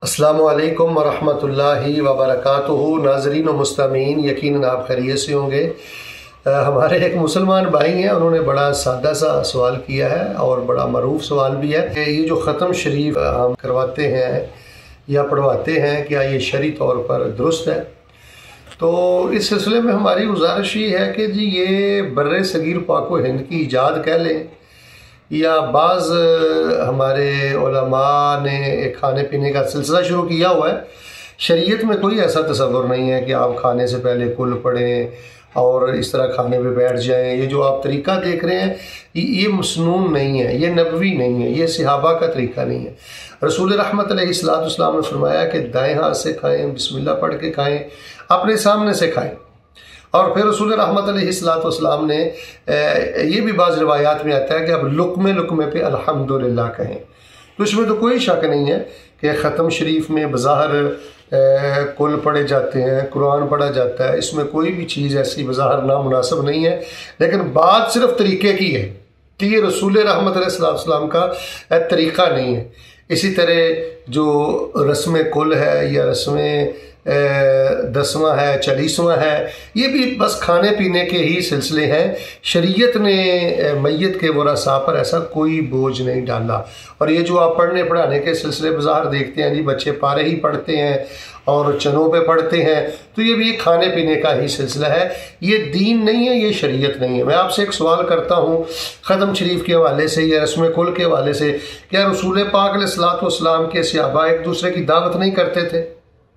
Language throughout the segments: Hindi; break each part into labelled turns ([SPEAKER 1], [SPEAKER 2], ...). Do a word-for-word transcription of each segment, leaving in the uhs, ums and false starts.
[SPEAKER 1] अस्सलामु अलैकुम वरहमतुल्लाहि वबरकातुहू। नाज़रीन व मुस्तमीन, यकीनन आप खैरियत से होंगे। हमारे एक मुसलमान भाई हैं, उन्होंने बड़ा सादा सा सवाल किया है और बड़ा मरूफ सवाल भी है कि ये जो ख़त्म शरीफ हम करवाते हैं या पढ़वाते हैं, क्या ये शरई तौर पर दुरुस्त है? तो इस सिलसिले में हमारी गुजारिश ये है कि जी ये बर्रे सगीर पाक व हिंद की ईजाद कह लें या बाज़ हमारे उलमा ने एक खाने पीने का सिलसिला शुरू किया हुआ है। शरीयत में कोई ऐसा तसव्वुर नहीं है कि आप खाने से पहले कुल पढ़ें और इस तरह खाने पे बैठ जाएं। ये जो आप तरीक़ा देख रहे हैं ये मसनून नहीं है, ये नबवी नहीं है, ये सहाबा का तरीक़ा नहीं है। रसूल रहमत अलैहिस्सलाम ने फरमाया कि दाएँ हाथ से खाएँ, बिस्मिल्लाह पढ़ के खाएँ, अपने सामने से खाएँ। और फिर रसूल रहमत अलैहिस्सलाम ने ये भी बाज़ रिवायात में आता है कि अब लुक़मे लुक़मे पे अल्हम्दुलिल्लाह कहें। तो इसमें तो कोई शक नहीं है कि ख़त्म शरीफ में बज़ाहिर कुल पढ़े जाते हैं, कुरान पढ़ा जाता है, इसमें कोई भी चीज़ ऐसी बज़ाहिर नामुनासिब नहीं है। लेकिन बात सिर्फ तरीक़े की है कि ये रसूल रहमत अलैहिस्सलाम का तरीक़ा नहीं है। इसी तरह जो रस्म कुल है या रस्म दसवां है, चालीसवां है, ये भी बस खाने पीने के ही सिलसिले हैं। शरीयत ने मैयत के वरासा पर ऐसा कोई बोझ नहीं डाला। और ये जो आप पढ़ने पढ़ाने के सिलसिले बाजार देखते हैं जी, बच्चे पारे ही पढ़ते हैं और चनों पे पढ़ते हैं, तो ये भी खाने पीने का ही सिलसिला है। ये दीन नहीं है, ये शरीयत नहीं है। मैं आपसे एक सवाल करता हूँ ख़त्म शरीफ के हवाले से या रस्म कुल के हवाले से, क्या रसूल पाक अलैहिस्सलातु वस्सलाम के सहाबा एक दूसरे की दावत नहीं करते थे?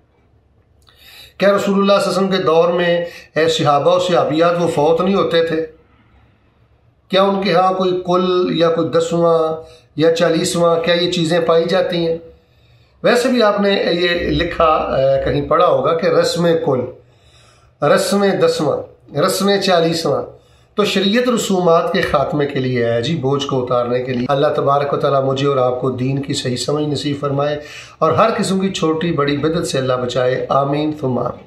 [SPEAKER 1] क्या रसूलुल्लाह सल्लल्लाहु अलैहि वसल्लम के दौर में सहाबा और सहाबियात वो फौत नहीं होते थे? क्या उनके यहाँ कोई कुल या कोई दसवां या चालीसवां, क्या ये चीज़ें पाई जाती हैं? वैसे भी आपने ये लिखा कहीं पढ़ा होगा कि रस्म कुल, रस्म दसवां, रस्म चालीसवां। तो शरीयत रसूमात के ख़ात्मे के लिए है जी, बोझ को उतारने के लिए। अल्लाह तबारक व तआला मुझे और आपको दीन की सही समझ नसीब फरमाए और हर किस्म की छोटी बड़ी बिदअत से अल्लाह बचाए। आमीन थुम्मा आमीन।